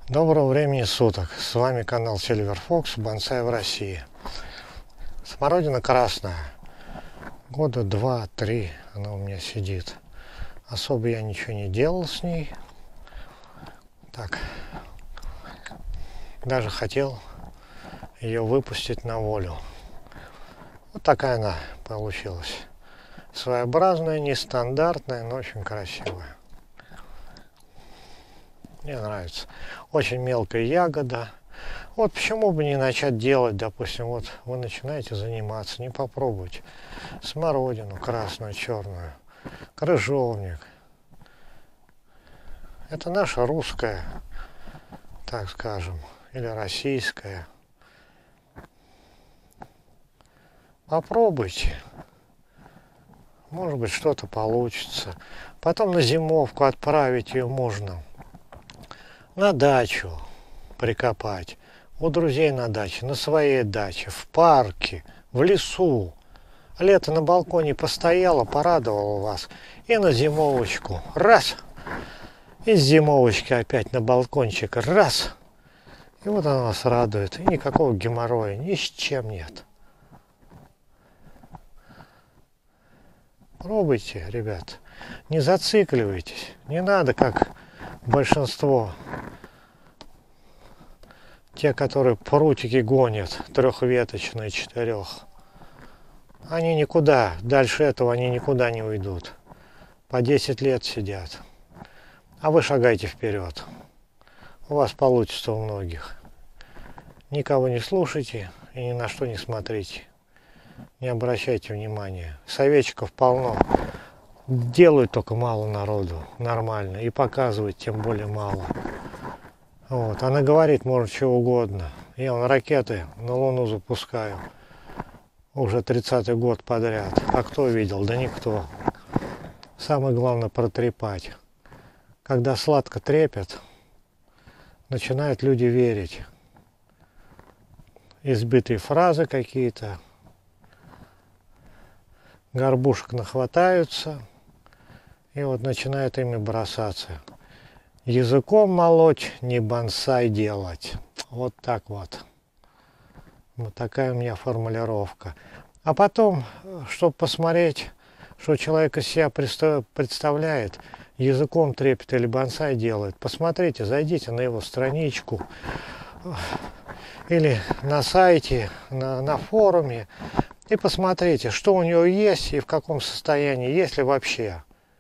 Доброго времени суток! С вами канал Silver Fox, бонсай в России. Смородина красная. Года 2-3 она у меня сидит. Особо я ничего не делал с ней. Так. Даже хотел ее выпустить на волю. Вот такая она получилась. Своеобразная, нестандартная, но очень красивая. Мне нравится. Очень мелкая ягода. Вот почему бы не начать делать, допустим, вот вы начинаете заниматься, не попробуйте смородину красную, черную, крыжовник. Это наша русская, так скажем, или российская. Попробуйте. Может быть, что-то получится. Потом на зимовку отправить ее можно. На дачу прикопать. У друзей на даче, на своей даче, в парке, в лесу. Лето на балконе постояло, порадовало вас. И на зимовочку. Раз. И с зимовочки опять на балкончик. Раз. И вот она вас радует. И никакого геморроя ни с чем нет. Пробуйте, ребят. Не зацикливайтесь. Не надо, как большинство. Те, которые прутики гонят, трехветочные, 4. Они никуда, дальше этого они никуда не уйдут. По 10 лет сидят. А вы шагайте вперед. У вас получится у многих. Никого не слушайте и ни на что не смотрите. Не обращайте внимания. Советчиков полно. Делают только мало народу, нормально. И показывают тем более мало. Вот. Она говорит, может, чего угодно. Я вон ракеты на Луну запускаю. Уже 30-й год подряд. А кто видел? Да никто. Самое главное протрепать. Когда сладко трепят, начинают люди верить. Избитые фразы какие-то. Горбушек нахватаются. И вот начинают ими бросаться. Языком молоть, не бонсай делать. Вот так вот. Вот такая у меня формулировка. А потом, чтобы посмотреть, что человек из себя представляет, языком трепет или бонсай делает, посмотрите, зайдите на его страничку или на сайте, на форуме и посмотрите, что у него есть и в каком состоянии, есть ли вообще.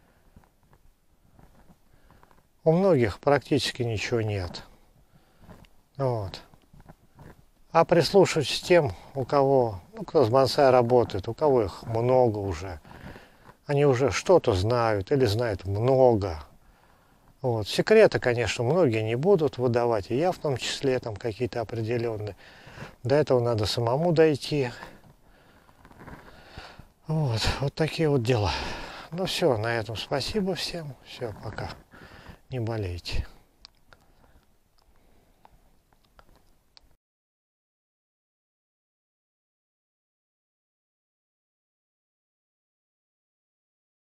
У многих практически ничего нет. Вот. А прислушивайтесь тем, у кого, кто с бонсай работает, у кого их много уже. Они уже что-то знают или знают много. Вот. Секреты, конечно, многие не будут выдавать, и я в том числе, там какие-то определенные. До этого надо самому дойти. Вот такие вот дела. Ну все, на этом спасибо всем. Все, пока. Не болейте.